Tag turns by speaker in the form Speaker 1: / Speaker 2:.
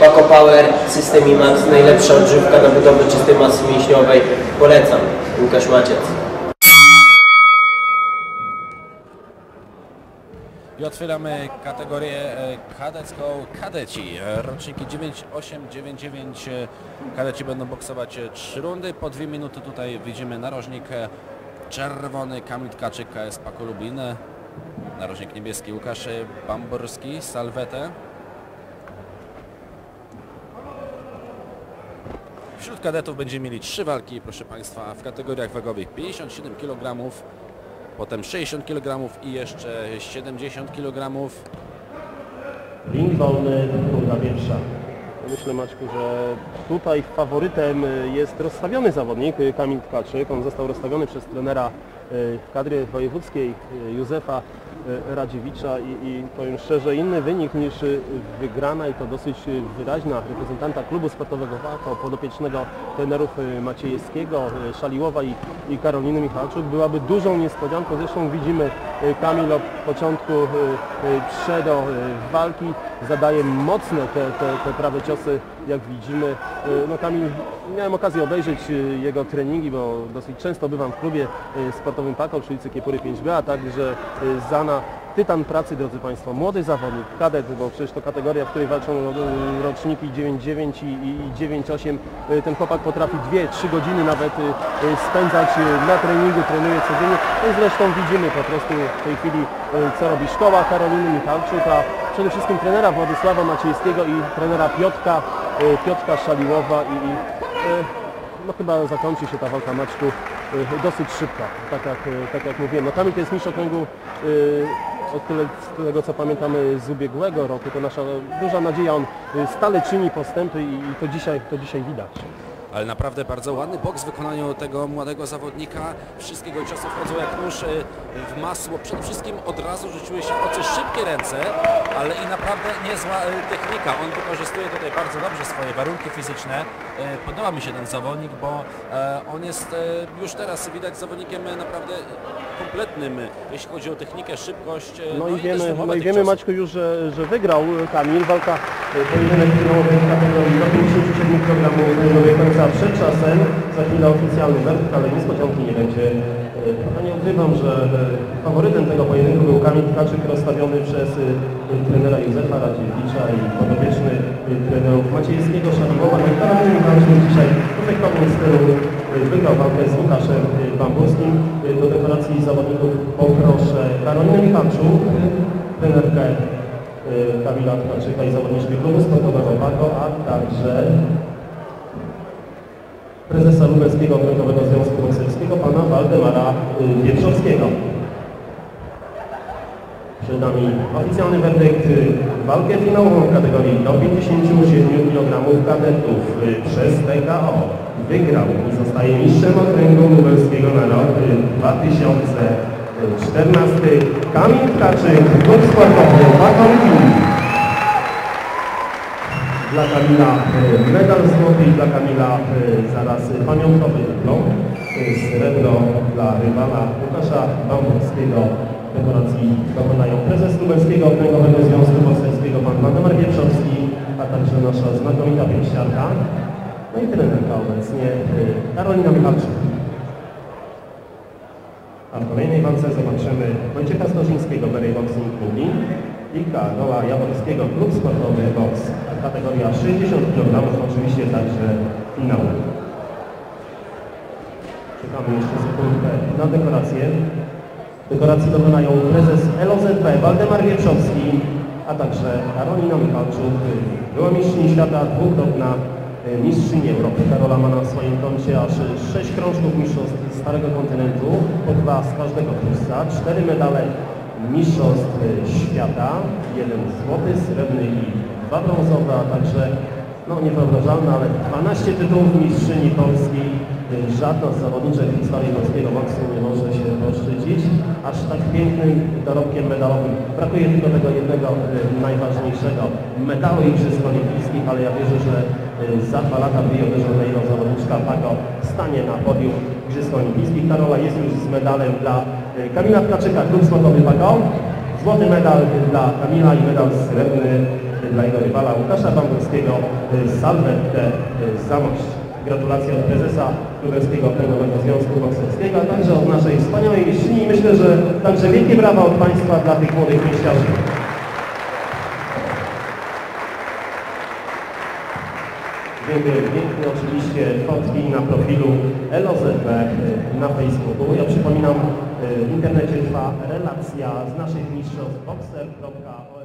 Speaker 1: Paco Power, System IMAX, najlepsza odżywka na budowę czystej masy mięśniowej. Polecam. Łukasz Maciec.
Speaker 2: I otwieramy kategorię kadecką. Kadeci, roczniki 9899. Kadeci będą boksować 3 rundy. Po 2 minuty tutaj widzimy narożnik czerwony Kamil Tkaczyk, KS Pako Lublin. Narożnik niebieski Łukasz Bamborski, Salwetę. Wśród kadetów będziemy mieli 3 walki, proszę Państwa, w kategoriach wagowych 57 kg, potem 60 kg i jeszcze 70 kg.
Speaker 3: Ring wolny, runda pierwsza. Myślę, Maćku, że tutaj faworytem jest rozstawiony zawodnik Kamil Tkaczyk. On został rozstawiony przez trenera kadry wojewódzkiej Józefa Radziewicza i powiem szczerze, inny wynik niż wygrana i to dosyć wyraźna reprezentanta klubu sportowego Wako, podopiecznego trenerów Maciejewskiego, Szaliłowa i Karoliny Michalczuk byłaby dużą niespodzianką. Zresztą widzimy, Kamil od początku do walki zadaje mocne te prawe ciosy, jak widzimy. No Kamil, miałem okazję obejrzeć jego treningi, bo dosyć często bywam w klubie sportowym Pako przy ulicy Kiepury 5B, a także Zana. Tytan pracy, drodzy Państwo, młody zawodnik, kadet, bo przecież to kategoria, w której walczą roczniki 9-9 i 9-8. Ten chłopak potrafi 2-3 godziny nawet spędzać na treningu, trenuje codziennie. No i zresztą widzimy po prostu w tej chwili, co robi szkoła Karoliny Michalczuk, a przede wszystkim trenera Władysława Maciejewskiego i trenera Piotrka Szaliłowa no chyba zakończy się ta walka, Maćku, dosyć szybko, tak jak mówiłem. No Kamil to jest mistrz okręgu, od tego co pamiętamy z ubiegłego roku, to nasza duża nadzieja, on stale czyni postępy i to dzisiaj widać.
Speaker 2: Ale naprawdę bardzo ładny boks w wykonaniu tego młodego zawodnika. Wszystkie jego ciosy wchodzą jak nóż w masło. Przede wszystkim od razu rzuciły się w oczy szybkie ręce, ale i naprawdę niezła technika. On wykorzystuje tutaj bardzo dobrze swoje warunki fizyczne. Podoba mi się ten zawodnik, bo on jest już teraz widać zawodnikiem naprawdę kompletnym, jeśli chodzi o technikę, szybkość.
Speaker 3: No i wiemy Maćku już, że wygrał Kamil. Walka pojedynek finałowy w kategorii do 57 kg do końca przed czasem. Za chwilę oficjalny werdykt, ale niespodzianki nie będzie. Nie ukrywam, że faworytem tego pojedynku był Kamil Tkaczyk, rozstawiony przez trenera Józefa Radziewicza i podopieczny trenerów Maciejewskiego, Szaliłowa. No i Karoliny Michalczuk dzisiaj w efektownym stylu wygrał walkę z Łukaszem Bamburskim. Do deklaracji zawodników poproszę Karolinę Michalczuk, trenerkę Kamila Tkaczyka i zawodniczkę klubu sportowego Wako, a także prezesa Lubelskiego Okręgowego Związku Bokserskiego, pana Waldemara Wietrzowskiego. Przed nami oficjalny werdykt. Walkę finałową w kategorii do 57 kg kadetów przez TKO wygrał i zostaje mistrzem Okręgu Lubelskiego na rok 2014 Kamil Tkaczyk, klub sportowy Wako Lublin. Dla Kamila medal złoty i dla Kamila zaraz pamiątkowy dyplom. Srebro dla rywala Łukasza Bamburskiego. Dekoracji dokonają prezes Lubelskiego Okręgowego Związku Bokserskiego pan Waldemar Wietrzowski, a także nasza znakomita pięściarka. No i trenerka obecnie Karolina Michalczuk. A w kolejnej walce zobaczymy Wojciecha Storzyńskiego, Berej Boxing Lublin i Karola Jaworskiego, klub sportowy boks. Kategoria 60 kg, oczywiście także finał. Czekamy jeszcze sekundkę na dekorację. Dekoracji dokonają prezes LOZP Waldemar Wietrzowski, a także Karolina Michalczuk, była mistrzyni świata, dwukrotna mistrzyni Europy. Karola ma na swoim koncie aż 6 krążków mistrzostw Starego Kontynentu, po 2 z każdego plusa, 4 medale mistrzostw świata, 1 złoty, srebrny i 2 brązowe, a także, no niewyobrażalne, ale 12 tytułów mistrzyni Polski. Żadna z zawodniczek w historii polskiego boksu nie może się poszczycić aż tak pięknym dorobkiem medalowym. Brakuje tylko tego jednego najważniejszego medalu Igrzysk Olimpijskich, ale ja wierzę, że za 2 lata w Rio de Janeiro zawodniczka Pako stanie na podium Igrzysk Olimpijskich. Karola jest już z medalem dla Kamila Tkaczyka, klub sportowy Pako. Złoty medal dla Kamila i medal srebrny dla jego rywala Łukasza Bamburskiego salwetkę Zamość. Gratulacje od prezesa Lubelskiego Okręgowego Związku Bokserskiego, a także od naszej wspaniałej mistrzyni. Myślę, że także wielkie brawa od Państwa dla tych młodych pięściarzy. Dziękuję pięknie. Oczywiście fotki na profilu LOZB na Facebooku. Ja przypominam, w internecie trwa relacja z naszych mistrzostw boxer.org.